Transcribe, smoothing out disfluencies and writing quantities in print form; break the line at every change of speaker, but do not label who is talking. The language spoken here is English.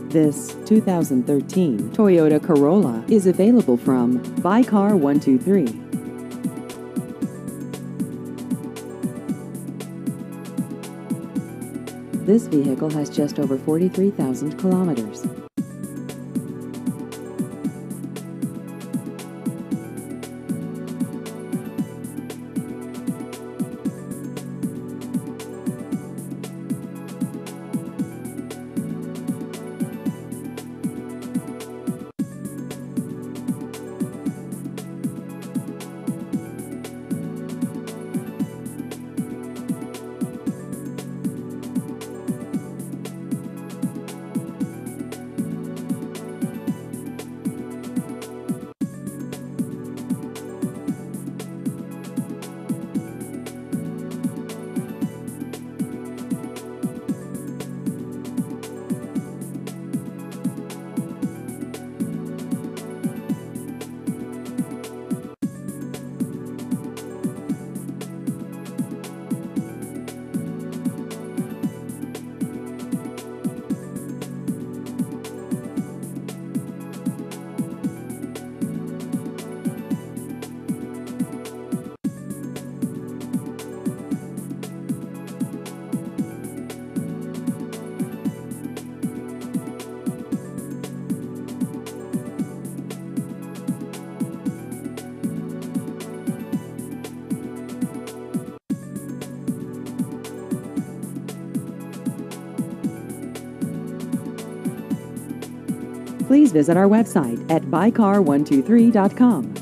This 2013 Toyota Corolla is available from Buy Car 123. This vehicle has just over 43,000 kilometers. Please visit our website at buycar123.com.